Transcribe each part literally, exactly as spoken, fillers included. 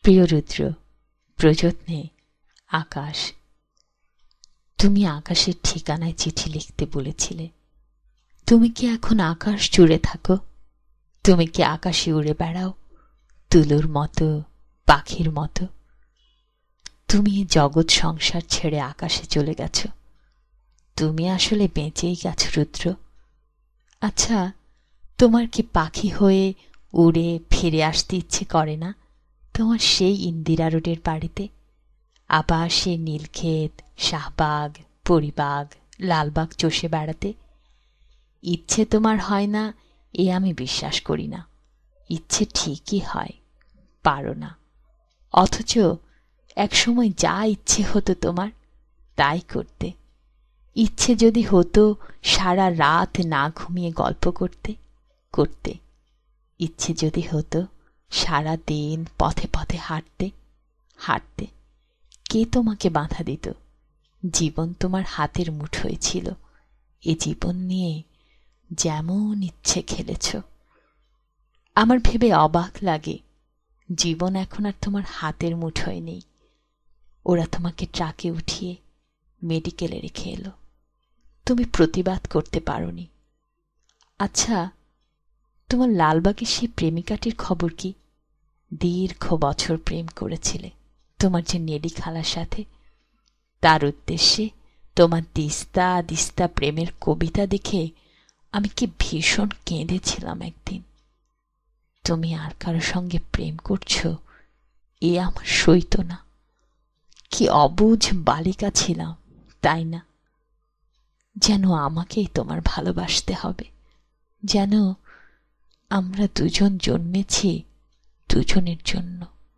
প্রিয় রুদ্র, প্রযত্নে আকাশ। তুমি আকাশের ঠিকানায় চিঠি লিখতে বলেছিলে। তুমি কি এখন আকাশ জুড়ে থাকো? তুমি কি আকাশে উড়ে বেড়াও তুলোর মতো, পাখির মতো? তুমি জগৎ সংসার ছেড়ে আকাশে চলে গেছ। তুমি আসলে বেঁচেই গেছ রুদ্র। আচ্ছা, তোমার কি পাখি হয়ে উড়ে ফিরে আসতে ইচ্ছে করে না তোমার সেই ইন্দিরা রোডের বাড়িতে? আবার সে নীলক্ষেত, শাহবাগ, পরিবাগ, লালবাগ চষে বেড়াতে? ইচ্ছে তোমার হয় না এ আমি বিশ্বাস করি না। ইচ্ছে ঠিকই হয়, পারো না। অথচ একসময় যা ইচ্ছে হতো তোমার তাই করতে। ইচ্ছে যদি হতো সারা রাত না ঘুমিয়ে গল্প করতে, করতে। ইচ্ছে যদি হতো সারা দিন পথে পথে হাঁটতে, হাঁটতে। কে তোমাকে বাধা দিত? জীবন তোমার হাতের মুঠোয় ছিল। এ জীবন নিয়ে যেমন ইচ্ছে খেলেছ। আমার ভেবে অবাক লাগে, জীবন এখন আর তোমার হাতের মুঠোয় নেই। ওরা তোমাকে ট্রাকে উঠিয়ে মেডিকেলে রেখে এলো। তুমি প্রতিবাদ করতে পারোনি। আচ্ছা, তোমার লালবাগের সেই প্রেমিকাটির খবর কি? দীর্ঘ বছর প্রেম করেছিলে তোমার যে নেডি খালার সাথে। তার উদ্দেশ্যে তোমার দিস্তা দিস্তা প্রেমের কবিতা দেখে আমি কি ভীষণ কেঁদেছিলাম একদিন। তুমি আর কারো সঙ্গে প্রেম করছো এ আমার সইত না। কি অবুঝ বালিকা ছিলাম, তাই না? যেন আমাকেই তোমার ভালোবাসতে হবে, যেন আমরা দুজন জন্মেছি দুজনের জন্য।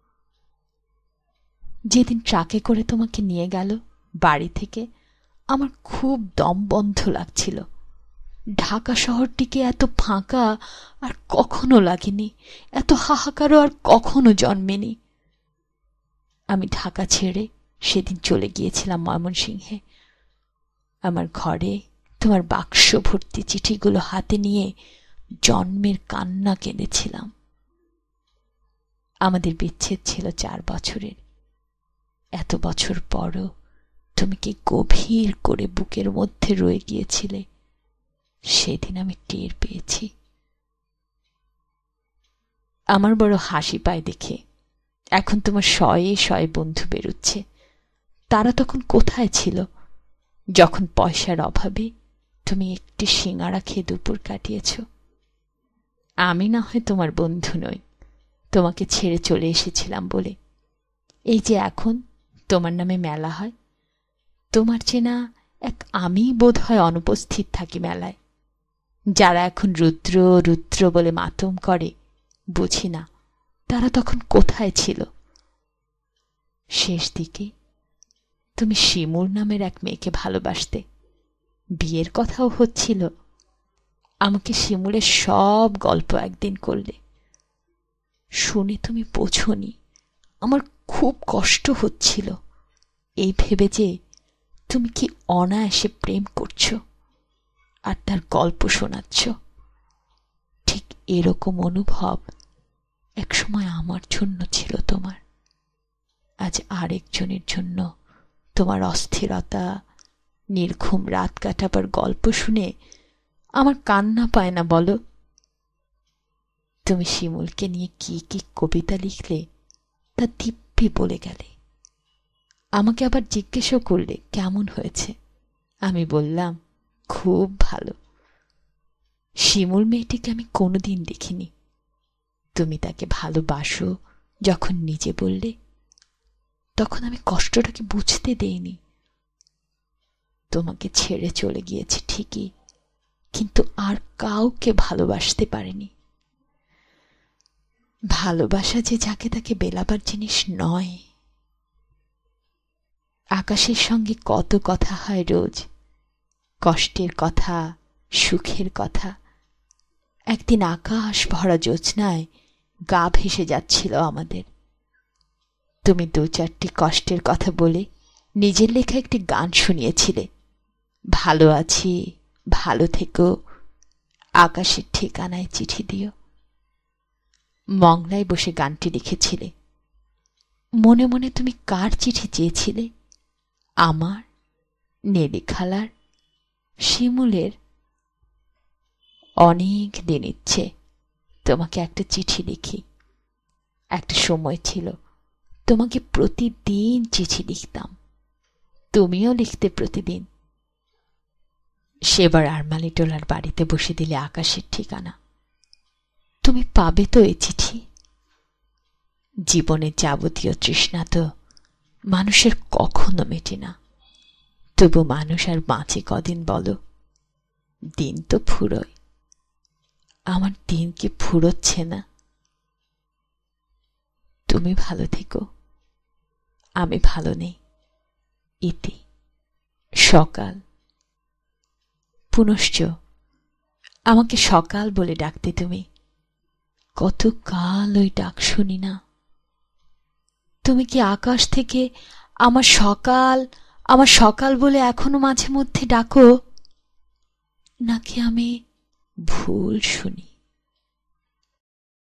যেদিন ট্রাকে করে তোমাকে নিয়ে গেল বাড়ি থেকে, আমার খুব দম বন্ধ লাগছিল। ঢাকা শহরটিকে এত ফাঁকা আর কখনো লাগেনি, এত হাহাকারও আর কখনো জন্মেনি। আমি ঢাকা ছেড়ে সেদিন চলে গিয়েছিলাম ময়মনসিংহে। আমার ঘরে তোমার বাক্স ভর্তি চিঠিগুলো হাতে নিয়ে জন্মের কান্না কেঁদেছিলাম। আমাদের বিচ্ছেদ ছিল চার বছরের। এত বছর পরও তুমি কি গভীর করে বুকের মধ্যে রয়ে গিয়েছিলে, সেদিন আমি টের পেয়েছি। আমার বড় হাসি পায় দেখে এখন তোমার শয়ে শয়ে বন্ধু বেরোচ্ছে। তারা তখন কোথায় ছিল যখন পয়সার অভাবে তুমি একটি সিঙাড়া খেয়ে দুপুর কাটিয়েছ? আমি না হয় তোমার বন্ধু নই, তোমাকে ছেড়ে চলে এসেছিলাম বলে। এই যে এখন তোমার নামে মেলা হয়, তোমার চেনা এক আমি বোধ হয় অনুপস্থিত থাকি মেলায়। যারা এখন রুদ্র রুদ্র বলে মাতম করে, বুঝি না তারা তখন কোথায় ছিল। শেষ দিকে তুমি শিমুর নামের এক মেয়েকে ভালোবাসতে, বিয়ের কথাও হচ্ছিল। আমাকে শিমুলের সব গল্প একদিন করলে। শুনে তুমি বোঝোনি আমার খুব কষ্ট হচ্ছিল, এই ভেবে যে তুমি কি অনায়াসে প্রেম করছো আর তার গল্প শোনাচ্ছ। ঠিক এরকম অনুভব একসময় আমার জন্য ছিল তোমার। আজ আরেকজনের জন্য তোমার অস্থিরতা, নির্ঘুম রাত কাটাবার গল্প শুনে আমার কান্না পায় না বলো? তুমি শিমুলকে নিয়ে কি কি কবিতা লিখলে তা দিব্যি বলে গেলে। আমাকে আবার জিজ্ঞেসও করলে কেমন হয়েছে। আমি বললাম খুব ভালো। শিমুল মেয়েটিকে আমি কোনোদিন দেখিনি। তুমি তাকে ভালোবাসো যখন নিজে বললে, তখন আমি কষ্টটাকে বুঝতে দেইনি। তোমাকে ছেড়ে চলে গিয়েছি ঠিকই, কিন্তু আর কাউকে ভালোবাসতে পারিনি। ভালোবাসা যে যাকে তাকে বেলাবার জিনিস নয়। আকাশের সঙ্গে কত কথা হয় রোজ, কষ্টের কথা, সুখের কথা। একদিন আকাশ ভরা জ্যোৎস্নায় গা ভেসে যাচ্ছিল আমাদের। তুমি দু চারটি কষ্টের কথা বলে নিজের লেখা একটি গান শুনিয়েছিলে, ভালো আছি, ভালো থেকো, আকাশের ঠিকানায় চিঠি দিও। মংলায় বসে গানটি লিখেছিলে। মনে মনে তুমি কার চিঠি চেয়েছিলে? আমার, নেলি খালার, শিমুলের? অনেক দিন ইচ্ছে তোমাকে একটা চিঠি লিখি। একটা সময় ছিল তোমাকে প্রতিদিন চিঠি লিখতাম, তুমিও লিখতে প্রতিদিন। সেবার আরমালিটোলার বাড়িতে বসে দিলে আকাশের ঠিকানা। তুমি পাবে তো এই চিঠি? জীবনের যাবতীয় তৃষ্ণা তো মানুষের কখনো মেটে না, তবু মানুষ আর বাঁচে কদিন বলো? দিন তো ফুরোয়, আমার দিন কি ফুরোচ্ছে না? তুমি ভালো থেকো, আমি ভালো নেই। ইতি। সকাল। পুনশ্চ আমাকে সকাল বলে ডাকতে তুমি। কত কাল ওই ডাক শুনি না। তুমি কি আকাশ থেকে আমার সকাল, আমার সকাল বলে এখনো মাঝে মধ্যে ডাকো, নাকি আমি ভুল শুনি?